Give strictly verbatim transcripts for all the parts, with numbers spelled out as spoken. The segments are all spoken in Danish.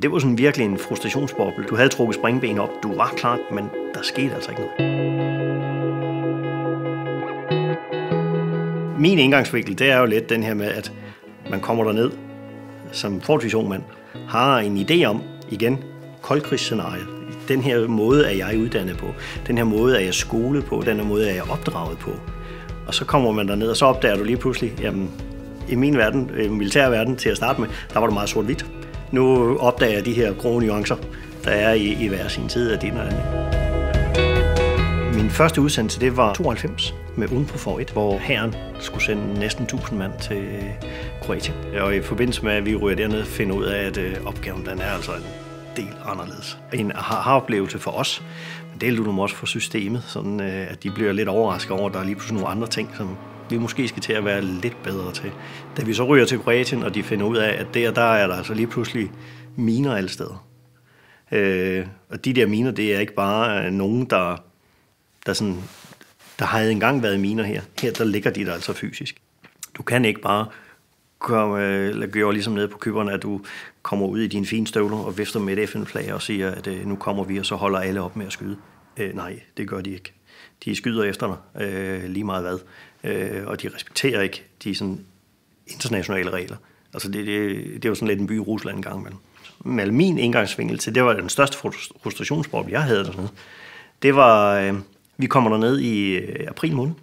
Det var sådan virkelig en frustrationsboble. Du havde trukket springben op, du var klar, men der skete altså ikke noget. Min indgangsvinkel, det er jo lidt den her med, at man kommer derned som forholdsvis ung mand, har en idé om, igen, koldkrigsscenariet. Den her måde er jeg uddannet på. Den her måde er jeg skolet på. Den her måde er jeg opdraget på. Og så kommer man derned, og så opdager du lige pludselig, jamen, i min verden, militær verden til at starte med, der var det meget sort-hvidt. Nu opdager jeg de her grå nuancer, der er i, i hver sin tid af din og anden. Min første udsendelse, det var tooghalvfems med Uden på for et, hvor hæren skulle sende næsten tusind mand til Kroatien. Og i forbindelse med, at vi ryger derned, finder ud af, at opgaven den er altså en del anderledes. En aha-oplevelse for os, men det er nu også for systemet, sådan at de bliver lidt overrasket over, at der er lige pludselig nogle andre ting, som vi måske skal til at være lidt bedre til. Da vi så ryger til Kroatien, og de finder ud af, at der, der er der altså lige pludselig miner alle steder. Øh, og de der miner, det er ikke bare nogen, der, der, sådan, der havde engang været miner her. Her der ligger de der altså fysisk. Du kan ikke bare gøre, gøre ligesom nede på Cypern, at du kommer ud i dine fine støvler og vifter med et F N-flag og siger, at øh, nu kommer vi, og så holder alle op med at skyde. Øh, nej, det gør de ikke. De skyder efter dig, øh, lige meget hvad. Øh, og de respekterer ikke de sådan, internationale regler. Altså det, det, det er jo sådan lidt en by i Rusland en gang imellem. Men min indgangsvinkel til, det var den største frustrationsboble, jeg havde dernede. Det var, øh, vi kommer derned i øh, april måned,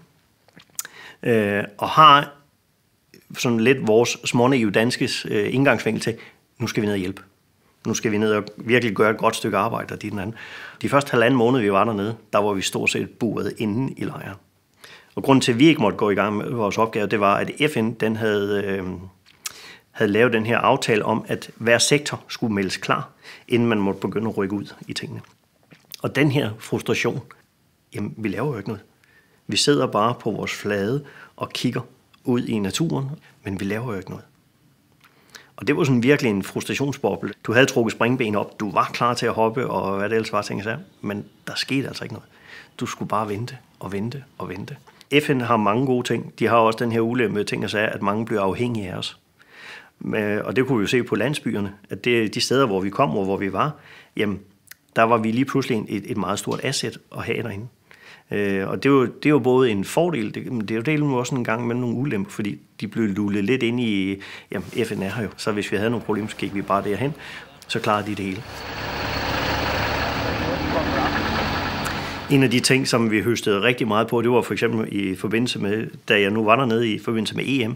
øh, og har sådan lidt vores smånaive danskes øh, indgangsvinkel til, nu skal vi ned og hjælpe. Nu skal vi ned og virkelig gøre et godt stykke arbejde, og det den anden. De første halvanden måned, vi var dernede, der var vi stort set buret inde i lejren. Og grunden til, at vi ikke måtte gå i gang med vores opgave, det var, at F N den havde, øh, havde lavet den her aftale om, at hver sektor skulle meldes klar, inden man måtte begynde at rykke ud i tingene. Og den her frustration, jamen, vi laver jo ikke noget. Vi sidder bare på vores flade og kigger ud i naturen, men vi laver jo ikke noget. Og det var sådan virkelig en frustrationsboble. Du havde trukket springben op, du var klar til at hoppe, og hvad det ellers var, tænkte jeg, men der skete altså ikke noget. Du skulle bare vente og vente og vente. F N har mange gode ting. De har også den her ulempe ting at sige, at mange bliver afhængige af os. Og det kunne vi jo se på landsbyerne, at det, de steder, hvor vi kom og hvor vi var, jamen, der var vi lige pludselig et, et meget stort asset at have derinde. Og det er jo, det er jo både en fordel, det, det er jo delen også en gang med nogle ulemper, fordi de blev lullet lidt ind i, jamen F N er her jo, så hvis vi havde nogle problemer, så gik vi bare derhen, så klarede de det hele. En af de ting, som vi høstede rigtig meget på, det var for eksempel i forbindelse med, da jeg nu var dernede i forbindelse med E M,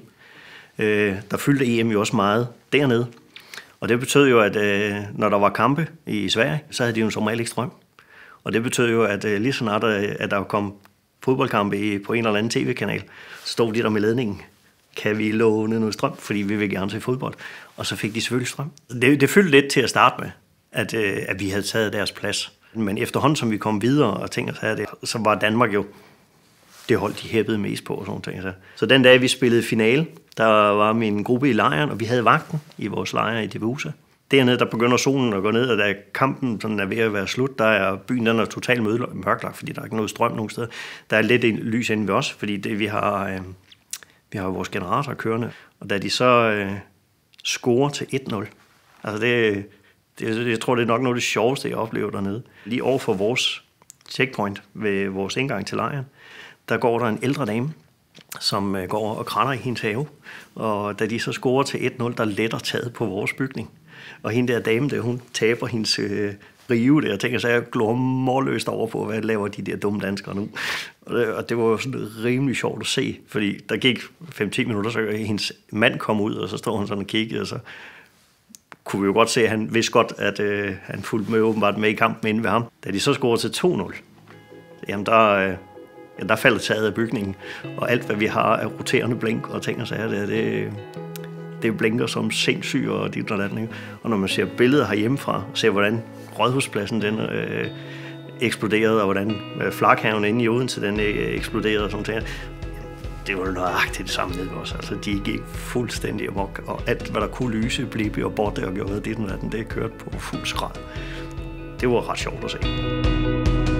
øh, der fyldte E M jo også meget dernede. Og det betød jo, at øh, når der var kampe i Sverige, så havde de jo som regel ikke strøm. Og det betød jo, at øh, lige så snart, at der kom fodboldkampe i, på en eller anden tv-kanal, så stod de der med ledningen. Kan vi låne noget strøm? Fordi vi vil gerne se fodbold. Og så fik de selvfølgelig strøm. Det, det fyldte lidt til at starte med, at, øh, at vi havde taget deres plads. Men efterhånden, som vi kom videre og tænkte os her, det, så var Danmark jo det hold, de hæppede mest på og sådan ting. Så. så den dag, vi spillede finale, der var min gruppe i lejren, og vi havde vagten i vores lejr i Divusa. Dernede, der begynder solen at gå ned, og da kampen sådan er ved at være slut, der er byen den er totalt mørklagt, fordi der er ikke noget strøm nogen steder. Der er lidt lys inde ved os, fordi det, vi har øh, vi har vores generator kørende. Og da de så øh, scorer til et nul, altså det, det, jeg tror, det er nok noget af det sjoveste, jeg oplever dernede. Lige over for vores checkpoint ved vores indgang til lejren, der går der en ældre dame, som øh, går og kratter i hendes have. Og da de så scorer til et nul, der letter taget på vores bygning. Og hende der dame, der, hun taber hendes øh, rive der, og tænker så, jeg glor målløst over på, hvad laver de der dumme danskere nu. Og det, og det var jo sådan rimelig sjovt at se, fordi der gik fem til ti minutter, så hendes mand kom ud, og så stod han sådan og kiggede, og så kunne vi jo godt se, at han vidste godt, at øh, han fulgte med åbenbart med i kampen inde ved ham. Da de så scorede til to nul, jamen der, øh, ja, der faldt taget af bygningen, og alt hvad vi har er roterende blink og ting og sager, det, det det blinker som sindssygt og dit og andet. Og når man ser billeder herhjemmefra, ser hvordan Rådhuspladsen den øh, eksploderede, og hvordan øh, flakhaven inde i Odense den øh, eksploderede og sådan noget. Det var nøjagtigt det samme nede også. Altså, de gik fuldstændig amok, og alt hvad der kunne lyse, blev og borte og gjorde det og andet, det kørte på fuld skrald. Det var ret sjovt at se.